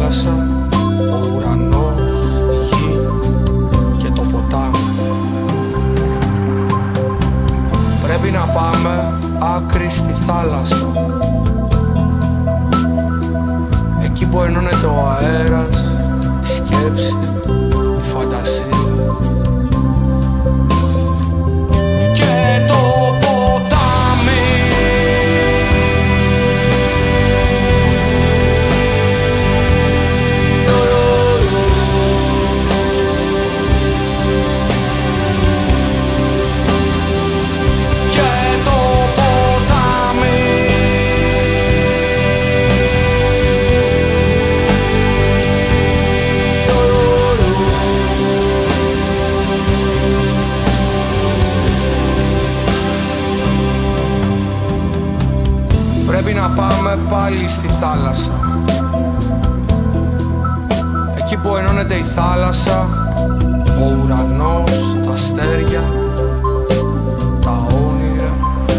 θάλασσα, ο ουρανός, η γη και το ποτάμι. Πρέπει να πάμε άκρη στη θάλασσα, εκεί που ενώνεται ο αέρας, η σκέψη, η φαντασία και το ποτάμι. Πρέπει να πάμε πάλι στη θάλασσα, εκεί που ενώνεται η θάλασσα, ο ουρανός, τα αστέρια, τα όνειρα.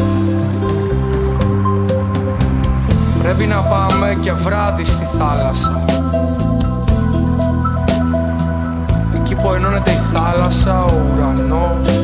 Πρέπει να πάμε και βράδυ στη θάλασσα, εκεί που ενώνεται η θάλασσα, ο ουρανός,